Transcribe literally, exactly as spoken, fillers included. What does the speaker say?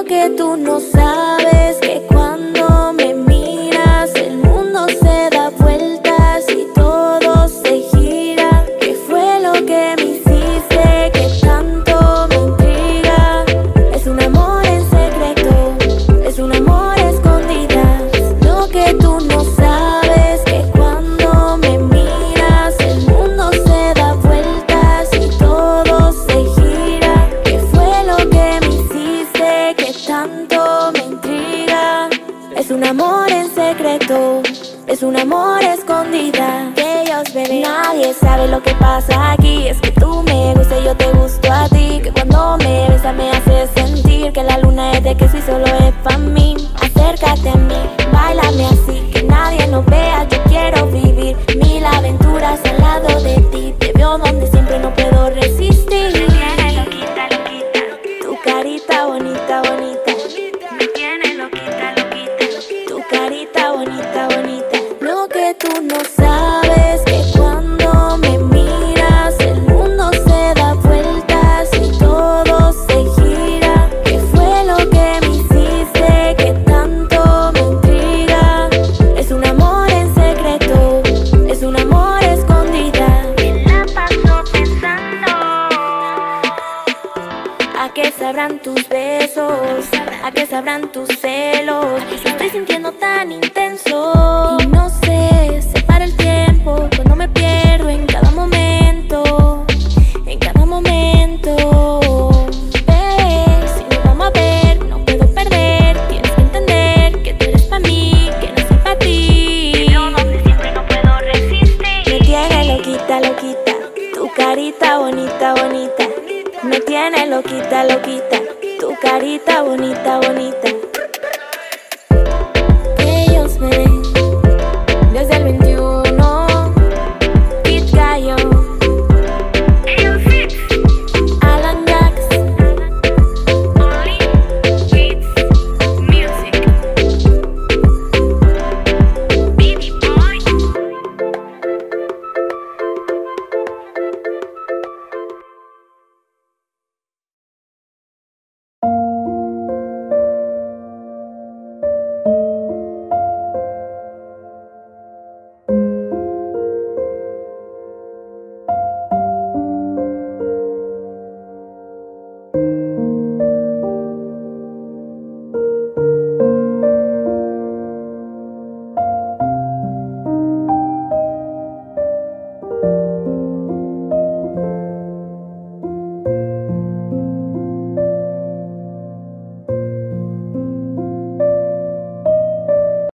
que tú no sabes, que cuando me miras el mundo se da vueltas y todo se gira. ¿Qué fue lo que me hiciste que tanto me intriga? Es un amor en secreto, es un amor a escondidas. Lo que tú no sabes, que cuando me miras el mundo se da vueltas y todo se gira. ¿Qué fue lo que me hiciste que tanto me intriga? Es un amor en secreto, es un amor a escondidas. Que ellos bebé, nadie sabe lo que pasa aquí. Es que tú me gustas y yo te gusto a ti. Que cuando me besas me hace sentir que la luna es de queso y solo es pa' mí. Acércate a mí, báilame así, que nadie nos vea. Yo quiero vivir mil aventuras al lado de ti. Te veo donde siempre no puedo resistir. Me tiene loquita, loquita. Tu carita bonita, bonita. Me tiene loquita, loquita. Tu carita bonita, bonita. Lo que tú no sabes, que cuando me miras el mundo se da vueltas y todo se gira. ¿Qué fue lo que me hiciste que tanto me intriga? Es un amor en secreto, es un amor a escondidas. Me la paso pensando. ¿A qué sabrán tus besos? ¿A qué sabrán tus celos? Lo estoy sintiendo tan intenso y no sé, se para el tiempo cuando me pierdo en cada momento, en cada momento. Bebé, si nos vamos a ver, no puedo perder. Tienes que entender que tú eres pa' mí, que no soy pa' ti. Te veo donde siempre no puedo resistir. Me tiene loquita, loquita. Tu carita bonita, bonita. Me tiene loquita, loquita. Tu carita bonita, bonita.